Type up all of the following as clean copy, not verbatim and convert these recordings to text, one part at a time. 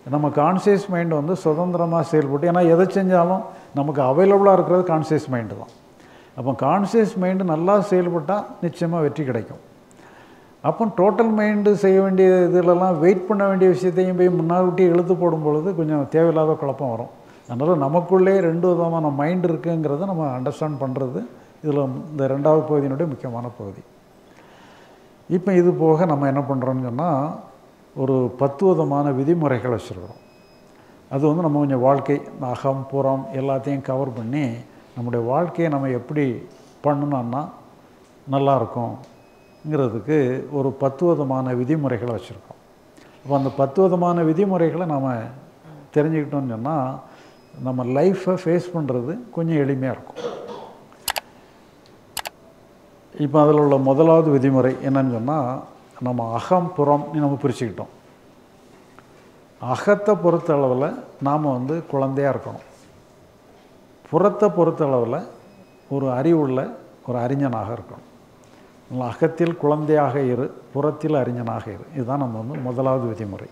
நம்ம conscious mind வந்து சுதந்திரமாக செயல்பட்டு, ஏன்னா எதை செஞ்சாலும் நமக்கு அவைலபிளாக இருக்கிறது கான்சியஸ் மைண்டு தான். அப்போ கான்சியஸ் மைண்டு நல்லா செயல்பட்டால் நிச்சயமாக வெற்றி கிடைக்கும். அப்போ டோட்டல் மைண்டு செய்ய வேண்டிய இதிலெல்லாம் வெயிட் பண்ண வேண்டிய விஷயத்தையும் போய் முன்னாடி இழுத்து போடும் பொழுது கொஞ்சம் தேவையில்லாத குழப்பம் வரும். அதனால் நமக்குள்ளே 2 விதமான மைண்ட் இருக்குங்கிறத நம்ம அண்டர்ஸ்டாண்ட் பண்ணுறது இதில் இந்த 2வது பகுதியினுடைய முக்கியமான பகுதி. இப்போ இது போக நம்ம என்ன பண்ணுறோம்னு சொன்னால், ஒரு 10 விதமான விதிமுறைகள் வச்சுருக்கிறோம். அது வந்து நம்ம கொஞ்சம் வாழ்க்கை அகம் புறம் எல்லாத்தையும் கவர் பண்ணி நம்முடைய வாழ்க்கையை நம்ம எப்படி பண்ணணும்னா நல்லாயிருக்கும்ங்கிறதுக்கு ஒரு 10 விதமான விதிமுறைகளை வச்சுருக்கோம். அப்போ அந்த 10 விதமான விதிமுறைகளை நம்ம தெரிஞ்சுக்கிட்டோம்னு சொன்னால் நம்ம லைஃப்பை ஃபேஸ் பண்ணுறது கொஞ்சம் எளிமையாக இருக்கும். இப்போ அதில் உள்ள முதலாவது விதிமுறை என்னன்னு சொன்னால், நம்ம அகம் புறம் நம்ம பிரிச்சுக்கிட்டோம். அகத்தை பொறுத்த அளவில் நாம் வந்து குழந்தையாக இருக்கணும். புறத்தை பொறுத்த அளவில் ஒரு அறிவுள்ள ஒரு அறிஞனாக இருக்கணும். அகத்தில் குழந்தையாக இரு, புறத்தில் அறிஞனாக இரு. இதுதான் நம்ம வந்து முதலாவது விதிமுறை.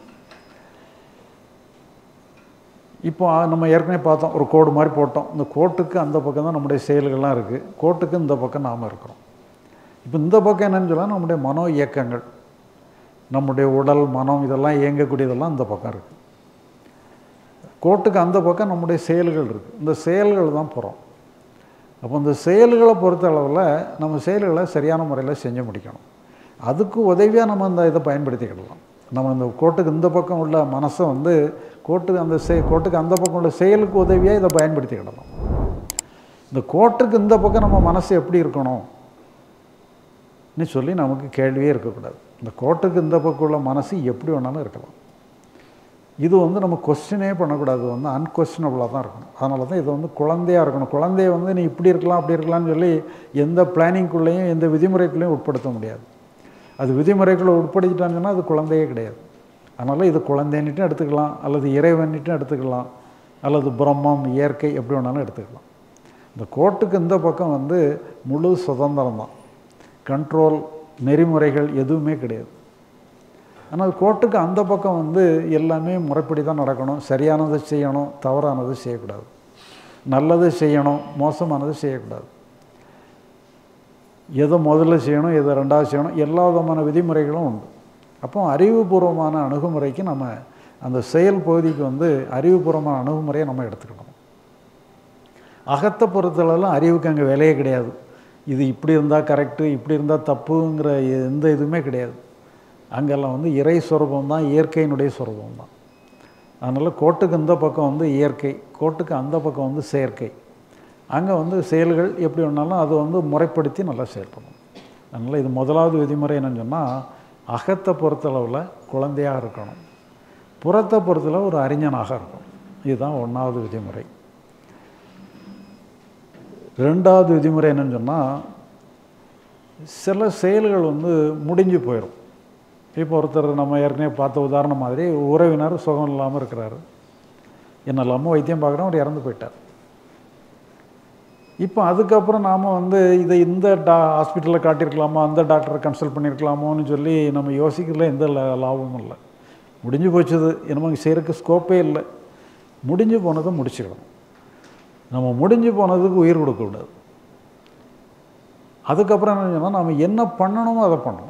இப்போ நம்ம ஏற்கனவே பார்த்தோம், ஒரு கோடு மாதிரி போட்டோம். இந்த கோட்டுக்கு அந்த பக்கம் தான் நம்முடைய செயல்கள்லாம் இருக்குது, கோட்டுக்கு இந்த பக்கம் நாம் இருக்கிறோம். இப்போ இந்த பக்கம் என்னன்னு சொன்னால் நம்முடைய மனோ இயக்கங்கள், நம்முடைய உடல் மனம் இதெல்லாம் இயங்கக்கூடியதெல்லாம் இந்த பக்கம் இருக்குது. கோட்டுக்கு அந்த பக்கம் நம்முடைய செயல்கள் இருக்குது. இந்த செயல்கள் தான் புறம். அப்போ இந்த செயல்களை பொறுத்த அளவில் நம்ம செயல்களை சரியான முறையில் செஞ்சு முடிக்கணும். அதுக்கு உதவியாக நம்ம இந்த இதை பயன்படுத்திக்கிடலாம். நம்ம இந்த கோட்டுக்கு இந்த பக்கம் உள்ள மனசை வந்து கோட்டுக்கு அந்த பக்கம் உள்ள செயலுக்கு உதவியாக இதை பயன்படுத்திக்கிடலாம். இந்த கோட்டுக்கு இந்த பக்கம் நம்ம மனசு எப்படி இருக்கணும் சொல்லி நமக்கு கேள்வியே இருக்கக்கூடாது. இந்த கோட்டுக்கு இந்த பக்கம் உள்ள மனசு எப்படி வேணாலும் இருக்கலாம். இது வந்து நம்ம கொஸ்டினே பண்ணக்கூடாது, வந்து அன்கொஸ்டினபிளாக தான் இருக்கணும். அதனால தான் இது வந்து குழந்தையாக இருக்கணும். குழந்தைய வந்து நீ இப்படி இருக்கலாம் அப்படி இருக்கலாம்னு சொல்லி எந்த பிளானிங்குள்ளேயும் எந்த விதிமுறைக்குள்ளேயும் உட்படுத்த முடியாது. அது விதிமுறைக்குள்ளே உட்படுத்திட்டாங்கன்னா அது குழந்தையே கிடையாது. அதனால் இது குழந்தைன்னுட்டும் எடுத்துக்கலாம், அல்லது இறைவன்னுட்டும் எடுத்துக்கலாம், அல்லது பிரம்மம் இயற்கை எப்படி வேணாலும் எடுத்துக்கலாம். இந்த கோட்டுக்கு இந்த பக்கம் வந்து முழு சுதந்திரம் தான், கண்ட்ரோல் நெறிமுறைகள் எதுவுமே கிடையாது. ஆனால் கோட்டுக்கு அந்த பக்கம் வந்து எல்லாமே முறைப்படி தான் நடக்கணும். சரியானதை செய்யணும், தவறானது செய்யக்கூடாது. நல்லது செய்யணும், மோசமானது செய்யக்கூடாது. எதை முதல்ல செய்யணும், எதை 2வது செய்யணும், எல்லா விதமான விதிமுறைகளும் உண்டு. அப்போ அறிவுபூர்வமான அணுகுமுறைக்கு நம்ம அந்த செயல் பகுதிக்கு வந்து அறிவுபூர்வமான அணுகுமுறையை நம்ம எடுத்துக்கணும். அகத்தை பொறுத்தளவில் அறிவுக்கு அங்கே வேலையே கிடையாது. இது இப்படி இருந்தால் கரெக்டு, இப்படி இருந்தால் தப்புங்கிற எந்த இதுவுமே கிடையாது. அங்கெல்லாம் வந்து இறை சொரூபம் தான், இயற்கையினுடைய சொரூபம் தான். அதனால் கோட்டுக்கு இந்த பக்கம் வந்து இயற்கை, கோட்டுக்கு அந்த பக்கம் வந்து செயற்கை. அங்கே வந்து செயல்கள் எப்படி வேணாலும் அது வந்து முறைப்படுத்தி நல்லா செயல்படணும். அதனால் இது முதலாவது விதிமுறை என்னன்னு சொன்னால், அகத்தை பொறுத்தளவில் குழந்தையாக இருக்கணும், புறத்தை பொறுத்தளவு ஒரு அறிஞனாக இருக்கணும். இதுதான் 1வது விதிமுறை. 2வது விதிமுறை என்னன்னு சொன்னால், சில செயல்கள் வந்து முடிஞ்சு போயிடும். இப்போ ஒருத்தர் நம்ம ஏற்கனவே பார்த்த உதாரணம் மாதிரி உறவினர் சுகம் இல்லாமல் இருக்கிறாரு, என்னெல்லாமோ வைத்தியம் பார்க்குறோம், அவர் இறந்து போயிட்டார். இப்போ அதுக்கப்புறம் நாம் வந்து இதை இந்த ஹாஸ்பிட்டலில் காட்டியிருக்கலாமா, அந்த டாக்டரை கன்சல்ட் பண்ணியிருக்கலாமோன்னு சொல்லி நம்ம யோசிக்கிறதுல எந்த லாபமும் இல்லை. முடிஞ்சு போச்சது, நமக்கு செய்கிறதுக்கு ஸ்கோப்பே இல்லை. முடிஞ்சு போனதை முடிச்சுக்கணும். நம்ம முடிஞ்சு போனதுக்கு உயிர் கொடுக்கக்கூடாது. அதுக்கப்புறம் என்ன சொன்னால், நம்ம என்ன பண்ணணுமோ அதை பண்ணணும்.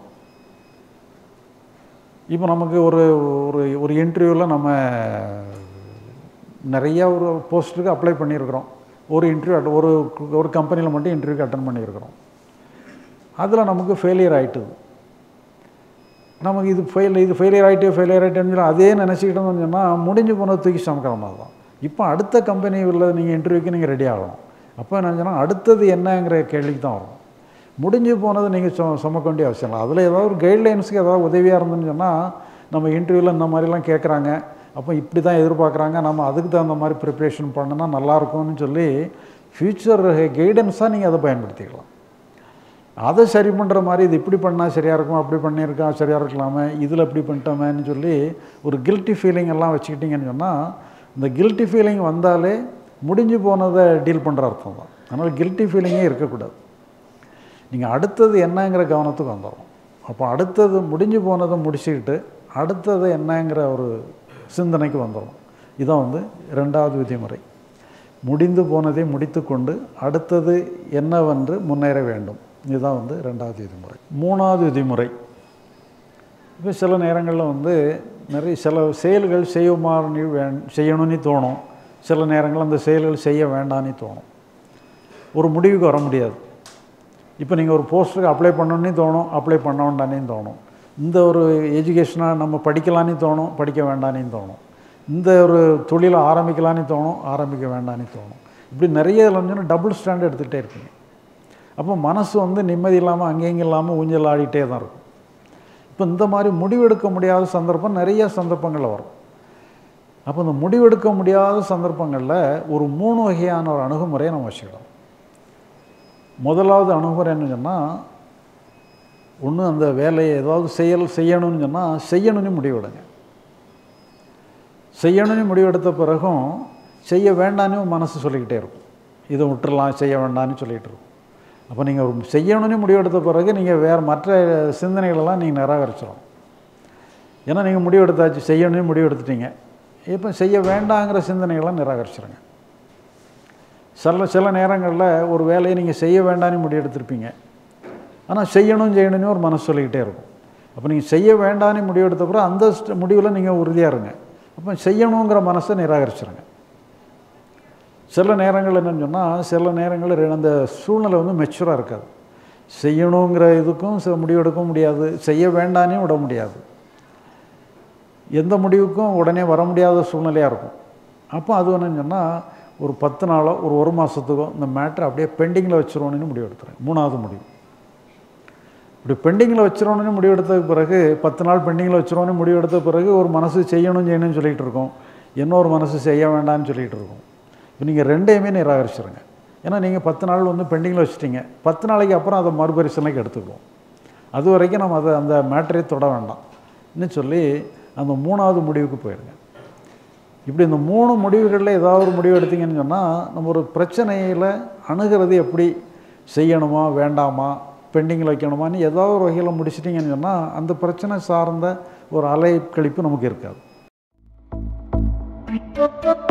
இப்போ நமக்கு ஒரு ஒரு இன்டர்வியூவில் நம்ம நிறையா ஒரு போஸ்ட்டுக்கு அப்ளை பண்ணியிருக்கிறோம். ஒரு இன்டர்வியூ ஒரு கம்பெனியில் மட்டும் இன்டர்வியூக்கு அட்டன் பண்ணியிருக்கிறோம். அதில் நமக்கு ஃபெயிலியர் ஆகிட்டுது. நமக்கு இது ஃபெயிலியர் ஆகிட்டேன்னு சொல்லி அதே நினச்சிக்கிட்டோம்னு சொன்னால் முடிஞ்சு போனது தூக்கி சமைக்கிற மாதிரி தான். இப்போ அடுத்த கம்பெனி உள்ள நீங்கள் இன்டர்வியூக்கு நீங்கள் ரெடி ஆகணும். அப்போ என்ன சொன்னால் அடுத்தது என்னங்கிற கேள்விக்கு தான் வரும். முடிஞ்சு போனது நீங்கள் சுமக்க வேண்டிய அவசியம் இல்லை. அதில் ஏதாவது ஒரு கைட்லைன்ஸுக்கு ஏதாவது உதவியாக இருந்துன்னு சொன்னால், நம்ம இன்டர்வியூவில் இந்த மாதிரிலாம் கேட்குறாங்க, அப்போ இப்படி தான் எதிர்பார்க்குறாங்க, நம்ம அதுக்கு தகுந்த மாதிரி ப்ரிப்ரேஷன் பண்ணோன்னா நல்லாயிருக்கும்னு சொல்லி ஃப்யூச்சர் கைடன்ஸாக நீங்கள் அதை பயன்படுத்திக்கலாம். அதை சரி பண்ணுற மாதிரி இது இப்படி பண்ணால் சரியாக இருக்கும், அப்படி பண்ணியிருக்கா சரியாக இருக்கலாமே, இதில் இப்படி பண்ணிட்டோமேன்னு சொல்லி ஒரு கில்ட்டி ஃபீலிங் எல்லாம் வச்சுக்கிட்டிங்கன்னு சொன்னால், இந்த கில்ட்டி ஃபீலிங் வந்தாலே முடிஞ்சு போனதை டீல் பண்ணுற அர்த்தம் தான். அதனால் கில்ட்டி ஃபீலிங்கே இருக்கக்கூடாது. நீங்கள் அடுத்தது என்னங்கிற கவனத்துக்கு வந்துடும். அப்போ அடுத்தது முடிஞ்சு போனதை முடிச்சுக்கிட்டு அடுத்தது என்னங்கிற ஒரு சிந்தனைக்கு வந்துடும். இதான் வந்து 2வது விதிமுறை. முடிந்து போனதை முடித்து கொண்டு அடுத்தது என்னவென்று முன்னேற வேண்டும். இதுதான் வந்து 2வது விதிமுறை. 3வது விதிமுறை, இப்போ சில நேரங்களில் வந்து நிறைய சில செயல்கள் செய்யணும்னு தோணும். சில நேரங்களில் அந்த செயல்கள் செய்ய வேண்டான்னு தோணும். ஒரு முடிவுக்கு வர முடியாது. இப்போ நீங்கள் ஒரு போஸ்டருக்கு அப்ளை பண்ணணுன்னு தோணும், அப்ளை பண்ண வேண்டானே தோணும். இந்த ஒரு எஜுகேஷனாக நம்ம படிக்கலான்னு தோணும், படிக்க வேண்டானே தோணும். இந்த ஒரு தொழிலை ஆரம்பிக்கலான்னு தோணும், ஆரம்பிக்க வேண்டான்னு தோணும். இப்படி நிறைய இல்லைன்னு டபுள் ஸ்டாண்ட் எடுத்துகிட்டே இருக்குங்க. அப்போ மனசு வந்து நிம்மதி இல்லாமல் அங்கேயும் இல்லாமல் ஊஞ்சல் ஆடிட்டே தான் இருக்கும். இப்போ இந்த மாதிரி முடிவெடுக்க முடியாத சந்தர்ப்பம் நிறைய சந்தர்ப்பங்களில் வரும். அப்போ இந்த முடிவெடுக்க முடியாத சந்தர்ப்பங்களில் ஒரு 3 வகையான ஒரு அணுகுமுறையை நம்ம வச்சுக்கலாம். முதலாவது அணுகுமுறை என்னன்னு சொன்னால், ஒன்று அந்த வேலையை ஏதாவது செய்யணும்னு சொன்னால் செய்யணும்னு முடிவெடுங்க. செய்யணும்னு முடிவெடுத்த பிறகும் செய்ய வேண்டான்னு மனசு சொல்லிக்கிட்டே இருக்கும். இதை விட்டுறலாம், செய்ய வேண்டான்னு சொல்லிகிட்டு இருக்கும். அப்போ நீங்கள் ஒரு செய்யணும்னு முடிவெடுத்த பிறகு நீங்கள் வேறு மற்ற சிந்தனைகளெல்லாம் நீங்கள் நிராகரிச்சிடும். ஏன்னா நீங்கள் முடிவெடுத்தாச்சு, செய்யணும்னு முடிவெடுத்துட்டீங்க. இப்போ செய்ய வேண்டாங்கிற சிந்தனைகள்லாம் நிராகரிச்சிடுங்க. சில நேரங்களில் ஒரு வேலையை நீங்கள் செய்ய வேண்டான்னு முடிவெடுத்திருப்பீங்க. ஆனால் செய்யணும்னு ஒரு மனசு சொல்லிக்கிட்டே இருக்கும். அப்போ நீங்கள் செய்ய வேண்டான்னு முடிவெடுத்த பிறகு அந்த முடிவில் நீங்கள் உறுதியாக இருங்க. அப்போ செய்யணுங்கிற மனசை நிராகரிச்சிடுங்க. சில நேரங்கள் என்னென்னு சொன்னால், சில நேரங்களில் அந்த சூழ்நிலை வந்து மெச்சூராக இருக்காது. செய்யணுங்கிற இதுக்கும் முடிவெடுக்க முடியாது, செய்ய வேண்டானே விட முடியாது. எந்த முடிவுக்கும் உடனே வர முடியாத சூழ்நிலையாக இருக்கும். அப்போ அது என்னன்னு சொன்னால், ஒரு 10 நாளோ ஒரு மாதத்துக்கோ இந்த மேட்ரை அப்படியே பெண்டிங்கில் வச்சுருவோன்னு முடிவெடுத்துறேன். 3வது முடிவு. இப்படி பெண்டிங்கில் வச்சுருவோன்னு முடிவெடுத்ததுக்கு பிறகு 10 நாள் பெண்டிங்கில் வச்சுருவோன்னு முடிவெடுத்த பிறகு ஒரு மனசு செய்யணும்னு சொல்லிகிட்டு இருக்கோம், இன்னொரு மனசு செய்ய வேண்டாம்னு சொல்லிகிட்டு இருக்கோம். இப்போ நீங்கள் 2யுமே நிராகரிச்சிடுங்க. ஏன்னா நீங்கள் 10 நாள் வந்து பெண்டிங்கில் வச்சுட்டீங்க. 10 நாளைக்கு அப்புறம் அதை மறுபரிசீலனைக்கு எடுத்துக்குவோம். அது வரைக்கும் நம்ம அதை அந்த மேட்டரை தொட வேண்டாம்னு சொல்லி அந்த 3வது முடிவுக்கு போயிடுங்க. இப்படி இந்த 3 முடிவுகளில் ஏதாவது ஒரு முடிவு எடுத்தீங்கன்னு சொன்னால், நம்ம ஒரு பிரச்சனையில் அணுகிறது எப்படி, செய்யணுமா வேண்டாமா, பெண்டிங்கில் வைக்கணுமான்னு ஏதாவது ஒரு வகையில் முடிச்சிட்டிங்கன்னு சொன்னால் அந்த பிரச்சனை சார்ந்த ஒரு அலைக்கழிப்பு நமக்கு இருக்காது.